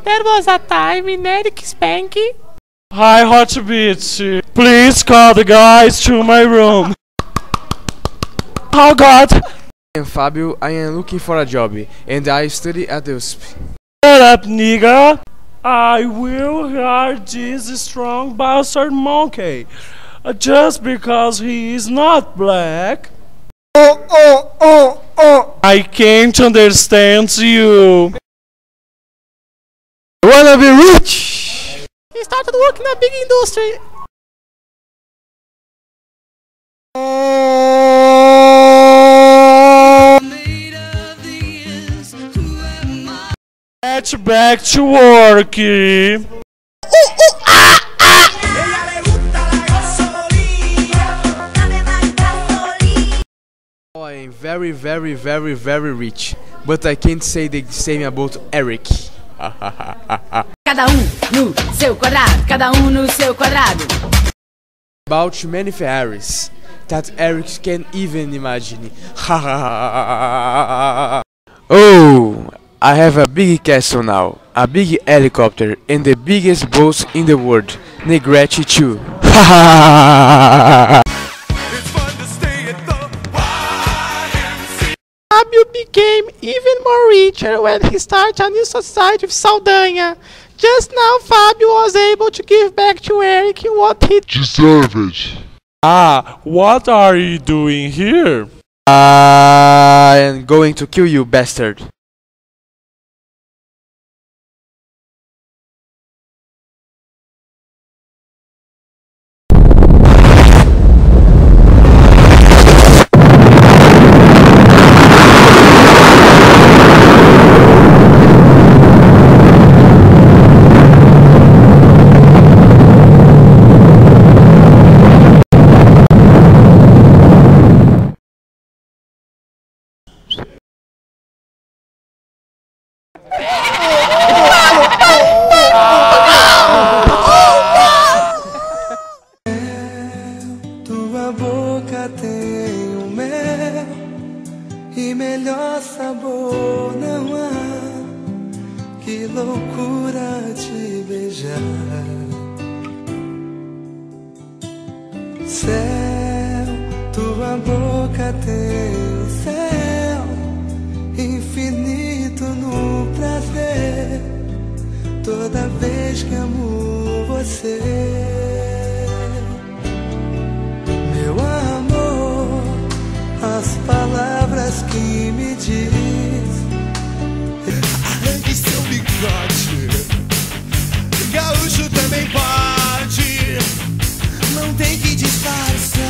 There was a time in Eric Spanky. Hi, Hotbit. Please call the guys to my room. Oh God! I am Fabio. I am looking for a job, and I study at the USP. Shut up, nigga! I will hire this strong bastard monkey, just because he is not black. I can't understand you. I wanna be rich! He started working in a big industry. Get back to work. I am very rich, but I can't say the same about Eric. Cada no seu quadrado, cada no seu quadrado. About many Ferraris that Eric can't even imagine. Oh, I have a big castle now, a big helicopter, and the biggest boat in the world, Negrete too. Fábio became even more richer when he started a new society with Saldanha. Just now Fábio was able to give back to Eric what he deserved. Ah, what are you doing here? I am going to kill you, bastard. Tua boca tem o mel e melhor sabor não há. Que loucura te beijar. Céu, tua boca tem o céu infinito no prazer. Toda vez que amo você, meu amor, as palavras que me diz. Arranque seu bigode, gaúcho também pode, não tem que disfarçar.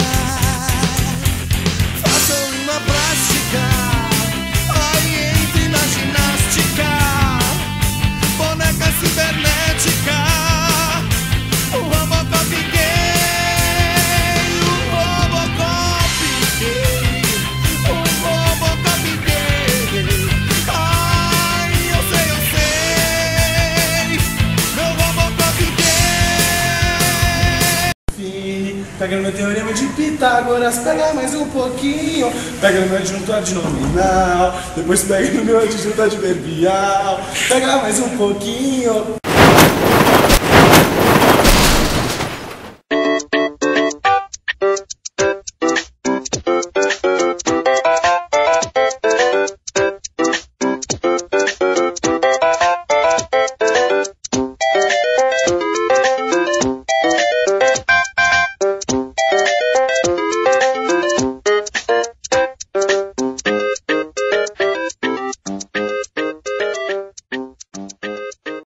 Faça uma plástica, aí entre na ginástica, boneca cibernética, o Robocop gay, o Robocop gay, o Robocop gay. Ai, eu sei, meu Robocop gay. Enfim, pega no meu teorema de Pitágoras, pega mais um pouquinho, pega no meu adjunto adnominal, depois pega no meu adjunto adverbial, pega mais um pouquinho.